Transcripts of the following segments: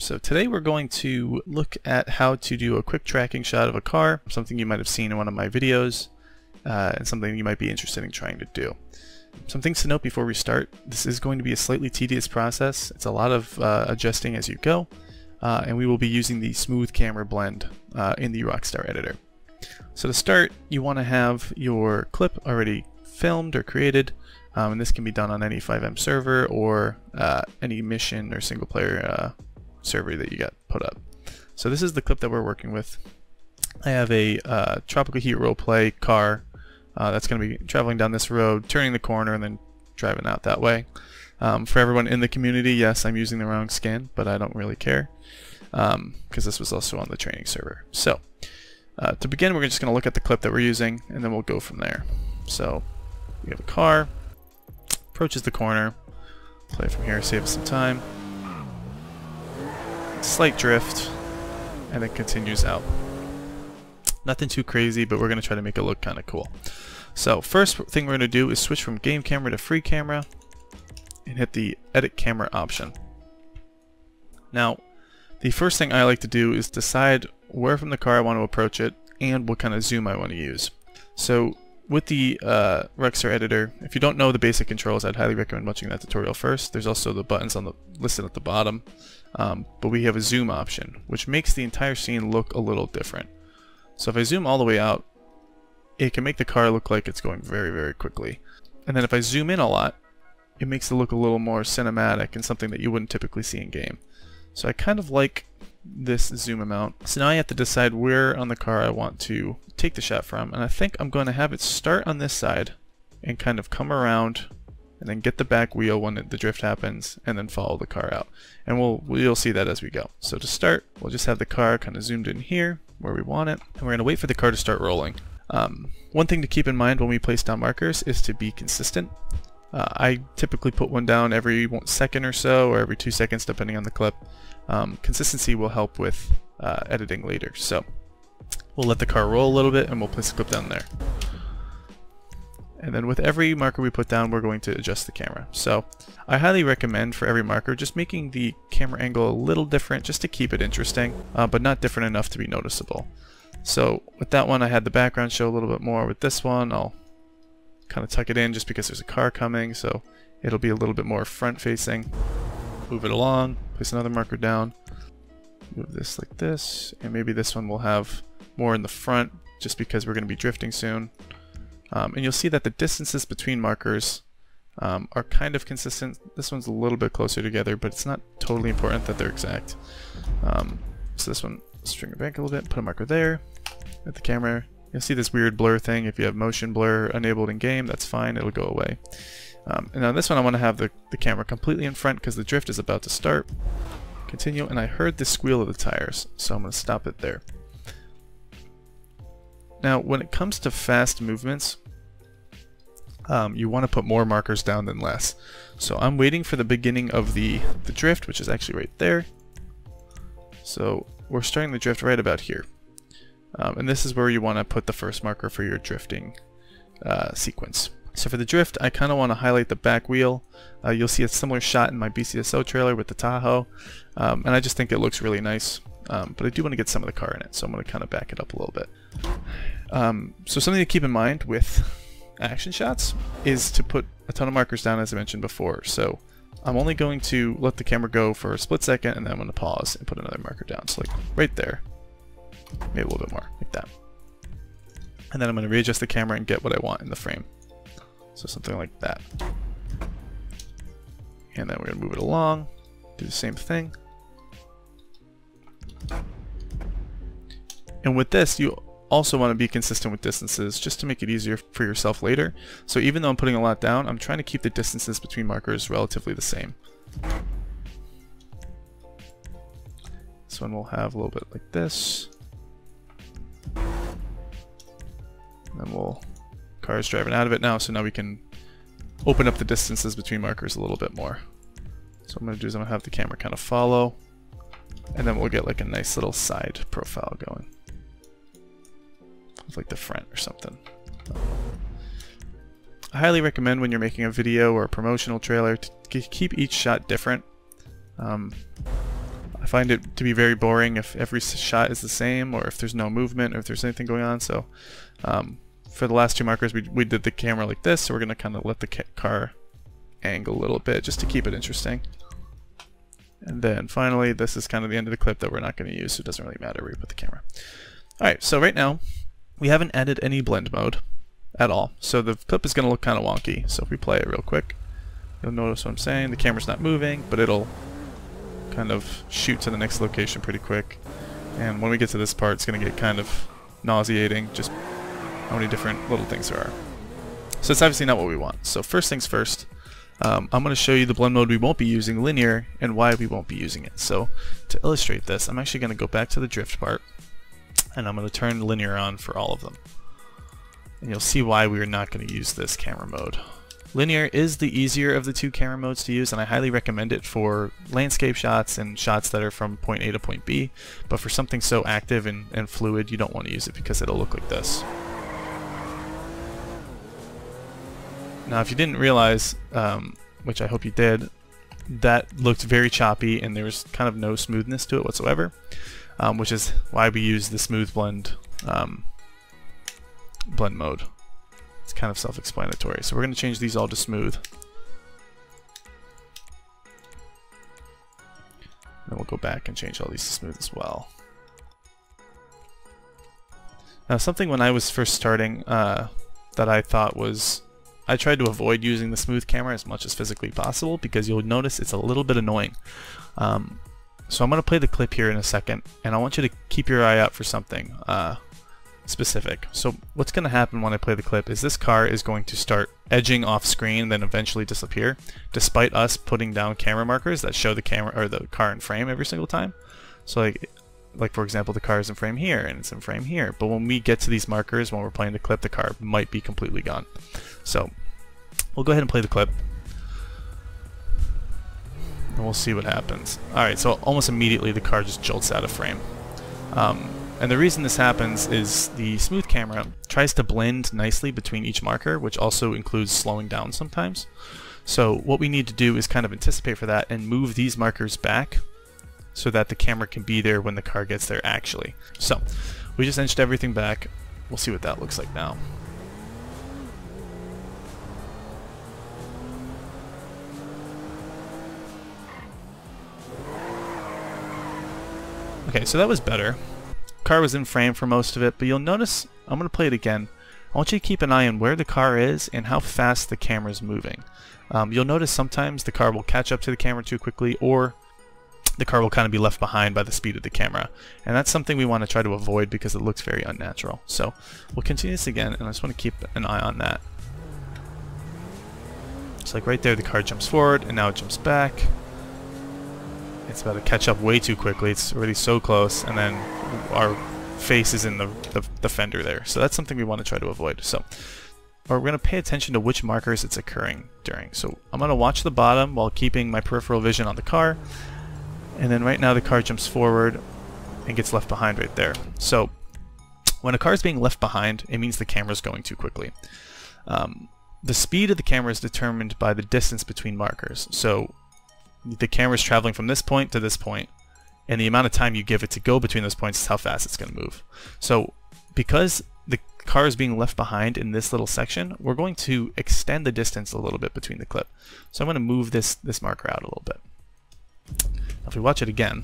So today we're going to look at how to do a quick tracking shot of a car, something you might have seen in one of my videos, and something you might be interested in trying to do. Some things to note before we start: this is going to be a slightly tedious process. It's a lot of adjusting as you go, and we will be using the smooth camera blend in the ROCKSTAR editor. So to start, you want to have your clip already filmed or created, and this can be done on any FiveM server or any mission or single player server that you got put up. So this is the clip that we're working with. I have a tropical heat roleplay car that's going to be traveling down this road, turning the corner, and then driving out that way. For everyone in the community, yes, I'm using the wrong skin, but I don't really care because this was also on the training server. So to begin, we're just going to look at the clip that we're using, and then we'll go from there. So we have a car, approaches the corner, play from here, save us some time. Slight drift, and then continues out. Nothing too crazy, but we're going to try to make it look kind of cool. So first thing we're going to do is switch from game camera to free camera and hit the edit camera option. Now the first thing I like to do is decide where from the car I want to approach it and what kind of zoom I want to use. So with the ROCKSTAR editor, if you don't know the basic controls, I'd highly recommend watching that tutorial first. There's also the buttons on the listed at the bottom, but we have a zoom option, which makes the entire scene look a little different. So if I zoom all the way out, it can make the car look like it's going very, very quickly. And then if I zoom in a lot, it makes it look a little more cinematic and something that you wouldn't typically see in game. So I kind of like this zoom amount. So now I have to decide where on the car I want to take the shot from, and I think I'm going to have it start on this side and kind of come around and then get the back wheel when the drift happens and then follow the car out. And you'll see that as we go. So to start, we'll just have the car kind of zoomed in here where we want it, and we're going to wait for the car to start rolling. One thing to keep in mind when we place down markers is to be consistent. I typically put one down every 1 second or so, or every 2 seconds depending on the clip. Consistency will help with editing later. So we'll let the car roll a little bit and we'll place the clip down there. And then with every marker we put down, we're going to adjust the camera. So I highly recommend for every marker just making the camera angle a little different just to keep it interesting, but not different enough to be noticeable. So with that one, I had the background show a little bit more. With this one, I'll kind of tuck it in just because there's a car coming, so it'll be a little bit more front facing. Move it along, place another marker down, move this like this, and maybe this one will have more in the front just because we're going to be drifting soon. And you'll see that the distances between markers are kind of consistent. This one's a little bit closer together, but it's not totally important that they're exact. So this one, string it back a little bit, put a marker there at the camera. You'll see this weird blur thing. If you have motion blur enabled in game, that's fine, it'll go away. And on this one I want to have the camera completely in front because the drift is about to start. Continue, and I heard the squeal of the tires, so I'm going to stop it there. Now when it comes to fast movements, you want to put more markers down than less. So I'm waiting for the beginning of the drift, which is actually right there. So we're starting the drift right about here. And this is where you want to put the first marker for your drifting sequence. So for the drift, I kind of want to highlight the back wheel. You'll see a similar shot in my BCSO trailer with the Tahoe, and I just think it looks really nice. But I do want to get some of the car in it, so I'm going to kind of back it up a little bit. So something to keep in mind with action shots is to put a ton of markers down, as I mentioned before. So I'm only going to let the camera go for a split second, and then I'm going to pause and put another marker down. So like right there, maybe a little bit more, like that. And then I'm going to readjust the camera and get what I want in the frame. So something like that. And then we're going to move it along, do the same thing. And with this, you also want to be consistent with distances just to make it easier for yourself later. So even though I'm putting a lot down, I'm trying to keep the distances between markers relatively the same. This one will have a little bit like this. And then car's driving out of it now, so now we can open up the distances between markers a little bit more. So what I'm going to do is I'm going to have the camera kind of follow, and then we'll get like a nice little side profile going. Like the front or something. I highly recommend when you're making a video or a promotional trailer to keep each shot different. I find it to be very boring if every shot is the same, or if there's no movement, or if there's anything going on. So for the last two markers, we did the camera like this, so we're going to kind of let the car angle a little bit just to keep it interesting. And then finally, this is kind of the end of the clip that we're not going to use, so it doesn't really matter where we put the camera. Alright, so right now, we haven't added any blend mode at all. So the clip is going to look kind of wonky. So if we play it real quick, you'll notice what I'm saying. The camera's not moving, but it'll kind of shoot to the next location pretty quick. And when we get to this part, it's going to get kind of nauseating, just how many different little things there are. So it's obviously not what we want. So first things first, I'm going to show you the blend mode we won't be using, linear, and why we won't be using it. So to illustrate this, I'm actually going to go back to the drift part, and I'm going to turn linear on for all of them. And you'll see why we are not going to use this camera mode. Linear is the easier of the two camera modes to use, and I highly recommend it for landscape shots and shots that are from point A to point B. But for something so active and fluid, you don't want to use it because it'll look like this. Now, if you didn't realize, which I hope you did, that looked very choppy and there was kind of no smoothness to it whatsoever, which is why we use the smooth blend mode. It's kind of self-explanatory. So we're going to change these all to smooth. Then we'll go back and change all these to smooth as well. Now, something when I was first starting that I thought was, I tried to avoid using the smooth camera as much as physically possible because you'll notice it's a little bit annoying. So I'm going to play the clip here in a second, and I want you to keep your eye out for something specific. So what's going to happen when I play the clip is this car is going to start edging off screen, then eventually disappear, despite us putting down camera markers that show the camera or the car in frame every single time. So like for example, the car is in frame here and it's in frame here, but when we get to these markers when we're playing the clip, the car might be completely gone. So we'll go ahead and play the clip, and we'll see what happens. Alright, so almost immediately the car just jolts out of frame. And the reason this happens is the smooth camera tries to blend nicely between each marker, which also includes slowing down sometimes. So what we need to do is kind of anticipate for that and move these markers back so that the camera can be there when the car gets there actually. So we just inched everything back. We'll see what that looks like now. Okay, so that was better. Car was in frame for most of it, but you'll notice, I'm going to play it again. I want you to keep an eye on where the car is and how fast the camera is moving. You'll notice sometimes the car will catch up to the camera too quickly, or the car will kind of be left behind by the speed of the camera. And that's something we want to try to avoid because it looks very unnatural. So we'll continue this again, and I just want to keep an eye on that. It's like right there the car jumps forward, and now it jumps back. It's about to catch up way too quickly. It's already so close, and then our face is in the fender there. So that's something we want to try to avoid. So we're going to pay attention to which markers it's occurring during. So I'm going to watch the bottom while keeping my peripheral vision on the car. And then right now the car jumps forward and gets left behind right there. So when a car is being left behind, it means the camera is going too quickly. The speed of the camera is determined by the distance between markers. So the camera is traveling from this point to this point, and the amount of time you give it to go between those points is how fast it's going to move. So because the car is being left behind in this little section, we're going to extend the distance a little bit between the clip. So I'm going to move this marker out a little bit. Now if we watch it again,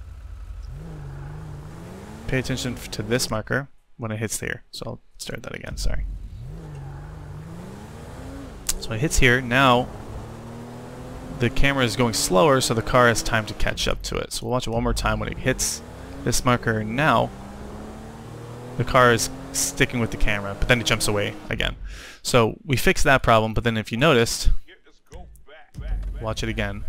pay attention to this marker when it hits here. So I'll start that again, sorry. So it hits here, now the camera is going slower, so the car has time to catch up to it. So we'll watch it one more time when it hits this marker. Now the car is sticking with the camera, but then it jumps away again. So we fixed that problem, but then if you noticed, watch it again.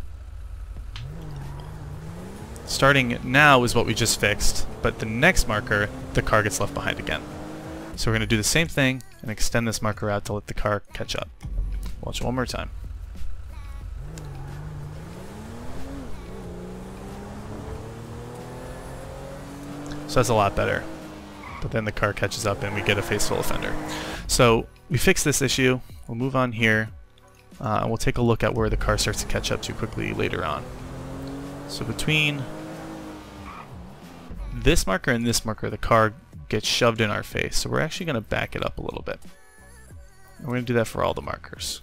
Starting now is what we just fixed, but the next marker, the car gets left behind again. So we're going to do the same thing and extend this marker out to let the car catch up. Watch it one more time. So that's a lot better. But then the car catches up and we get a face full of fender. So we fixed this issue. We'll move on here. And we'll take a look at where the car starts to catch up too quickly later on. So between this marker and this marker, the car gets shoved in our face. So we're actually going to back it up a little bit. And we're going to do that for all the markers.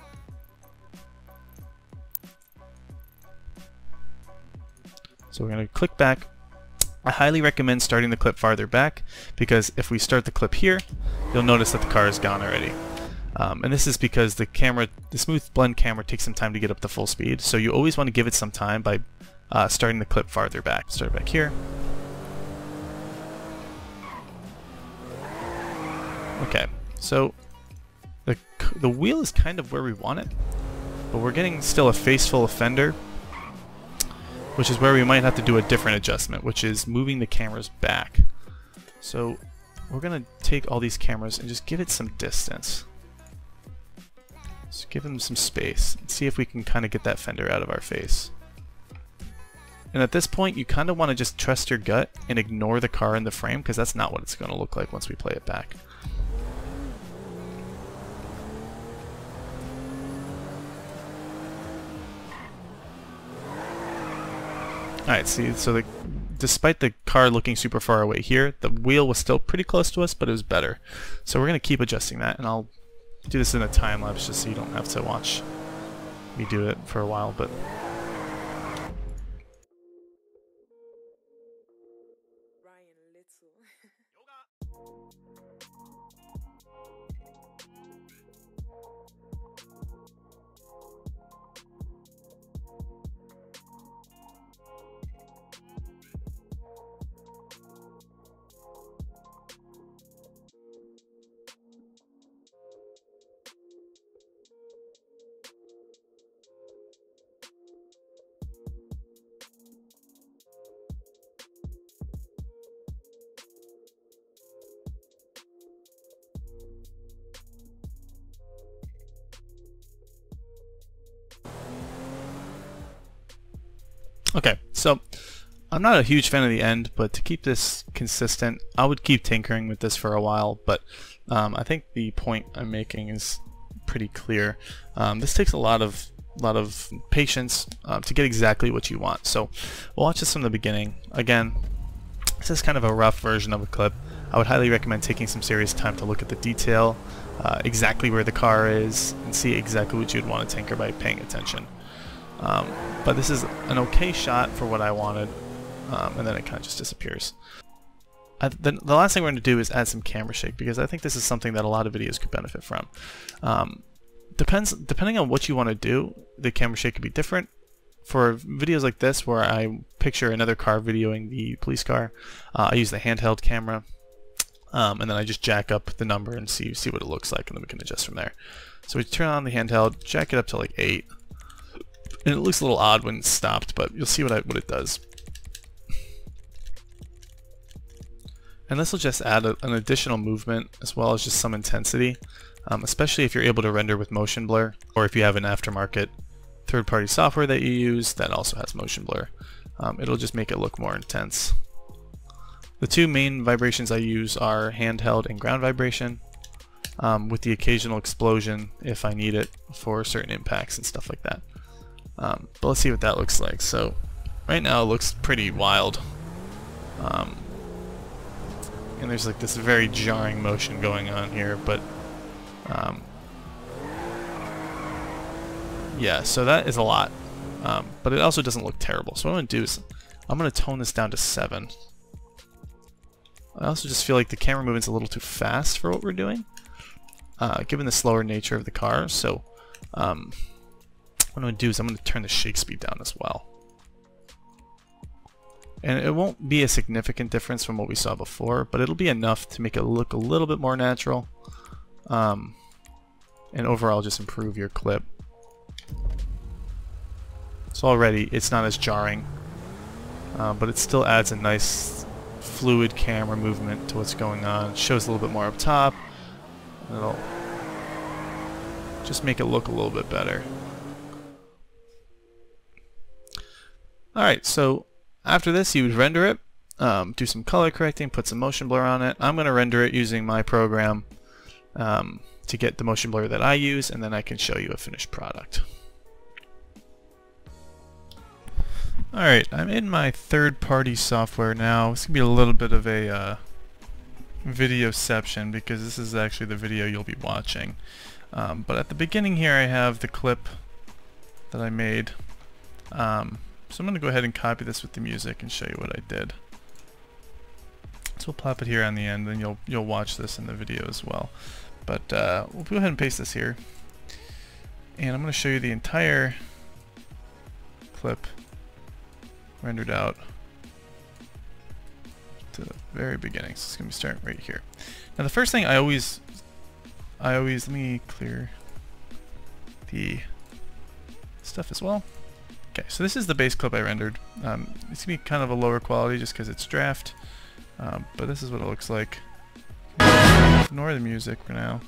So we're going to click back. I highly recommend starting the clip farther back, because if we start the clip here, you'll notice that the car is gone already. And this is because the smooth blend camera takes some time to get up to full speed. So you always want to give it some time by starting the clip farther back. Start back here. Okay, so the wheel is kind of where we want it, but we're getting still a faceful of fender, which is where we might have to do a different adjustment, which is moving the cameras back. So we're going to take all these cameras and just give it some distance. Just give them some space and see if we can kind of get that fender out of our face. And at this point, you kind of want to just trust your gut and ignore the car in the frame, because that's not what it's going to look like once we play it back. Alright, see, so despite the car looking super far away here, the wheel was still pretty close to us, but it was better. So we're going to keep adjusting that, and I'll do this in a time lapse just so you don't have to watch me do it for a while. But okay, so I'm not a huge fan of the end, but to keep this consistent, I would keep tinkering with this for a while. But I think the point I'm making is pretty clear. This takes a lot of patience to get exactly what you want. So we'll watch this from the beginning. Again, this is kind of a rough version of a clip. I would highly recommend taking some serious time to look at the detail, exactly where the car is, and see exactly what you'd want to tinker by paying attention. But this is an okay shot for what I wanted, and then it kind of just disappears. The last thing we're going to do is add some camera shake, because I think this is something that a lot of videos could benefit from. Depending on what you want to do, the camera shake could be different. For videos like this, where I picture another car videoing the police car, I use the handheld camera, and then I just jack up the number and see what it looks like, and then we can adjust from there. So we turn on the handheld, jack it up to like 8. And it looks a little odd when it's stopped, but you'll see what it does. And this will just add an additional movement, as well as just some intensity, especially if you're able to render with motion blur, or if you have an aftermarket third-party software that you use that also has motion blur. It'll just make it look more intense. The two main vibrations I use are handheld and ground vibration, with the occasional explosion if I need it for certain impacts and stuff like that. But let's see what that looks like. So right now it looks pretty wild, and there's like this very jarring motion going on here, but yeah, so that is a lot, but it also doesn't look terrible. So what I'm going to do is I'm going to tone this down to 7. I also just feel like the camera movement's a little too fast for what we're doing, given the slower nature of the car. So what I'm going to do is I'm going to turn the shake speed down as well. And it won't be a significant difference from what we saw before, but it'll be enough to make it look a little bit more natural, and overall just improve your clip. So already it's not as jarring, but it still adds a nice fluid camera movement to what's going on. It shows a little bit more up top, and it'll just make it look a little bit better. Alright, so after this you would render it, do some color correcting, put some motion blur on it. I'm going to render it using my program to get the motion blur that I use, and then I can show you a finished product. Alright, I'm in my third-party software now. It's going to be a little bit of a videoception because this is actually the video you'll be watching. But at the beginning here I have the clip that I made. So I'm going to go ahead and copy this with the music and show you what I did. So we'll plop it here on the end, and you'll watch this in the video as well. But we'll go ahead and paste this here. And I'm going to show you the entire clip rendered out to the very beginning. So it's going to be starting right here. Now the first thing I always let me clear the stuff as well. Okay, so this is the base clip I rendered. It's going to be kind of a lower quality just because it's draft, but this is what it looks like. Ignore the music for now.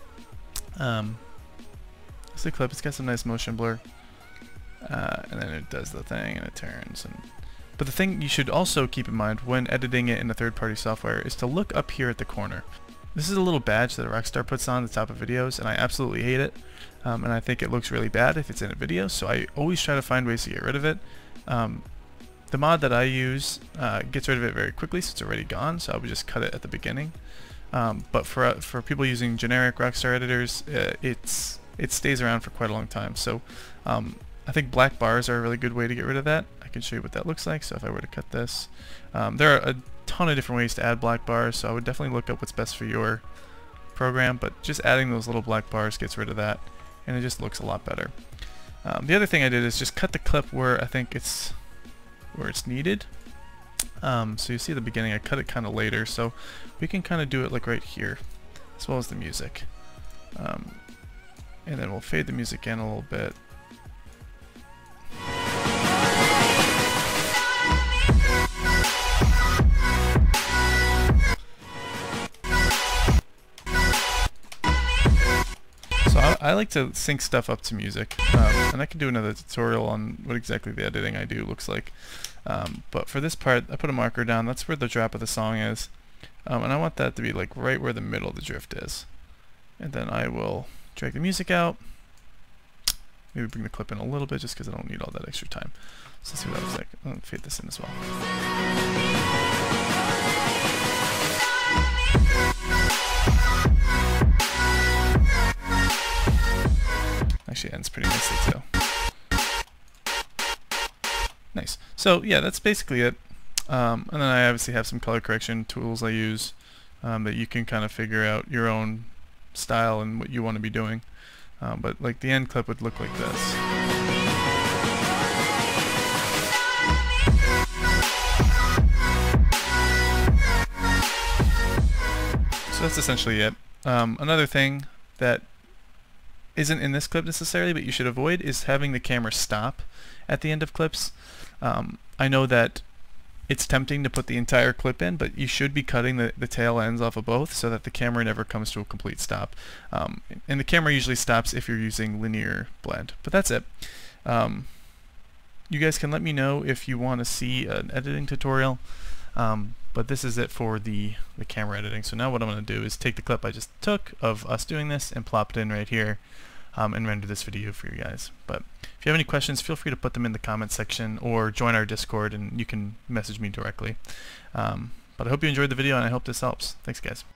It's the clip. It's got some nice motion blur. And then it does the thing and it turns. But the thing you should also keep in mind when editing it in the third-party software is to look up here at the corner. This is a little badge that ROCKSTAR puts on the top of videos, and I absolutely hate it. And I think it looks really bad if it's in a video, so I always try to find ways to get rid of it. The mod that I use gets rid of it very quickly, so it's already gone, so I would just cut it at the beginning. But for people using generic ROCKSTAR editors, it stays around for quite a long time. So I think black bars are a really good way to get rid of that. I can show you what that looks like. So if I were to cut this, there are a ton of different ways to add black bars, so I would definitely look up what's best for your program, but just adding those little black bars gets rid of that, and it just looks a lot better. The other thing I did is just cut the clip where I think it's needed. So you see at the beginning I cut it kind of later, so we can kind of do it like right here, as well as the music. And then we'll fade the music in a little bit. So I like to sync stuff up to music, and I can do another tutorial on what exactly the editing I do looks like. But for this part, I put a marker down. That's where the drop of the song is, and I want that to be like right where the middle of the drift is. And then I will drag the music out. Maybe bring the clip in a little bit just because I don't need all that extra time. So let's see what that looks like. I'll fade this in as well. Actually ends pretty nicely too. Nice. So yeah, that's basically it. And then I obviously have some color correction tools I use that you can kind of figure out your own style and what you want to be doing. But like the end clip would look like this. So that's essentially it. Another thing that isn't in this clip necessarily, but you should avoid, is having the camera stop at the end of clips. I know that it's tempting to put the entire clip in, but you should be cutting the tail ends off of both so that the camera never comes to a complete stop. And the camera usually stops if you're using linear blend. But that's it. You guys can let me know if you want to see an editing tutorial. But this is it for the camera editing. So now what I'm going to do is take the clip I just took of us doing this and plop it in right here and render this video for you guys. But if you have any questions, feel free to put them in the comments section or join our Discord and you can message me directly. But I hope you enjoyed the video and I hope this helps. Thanks guys.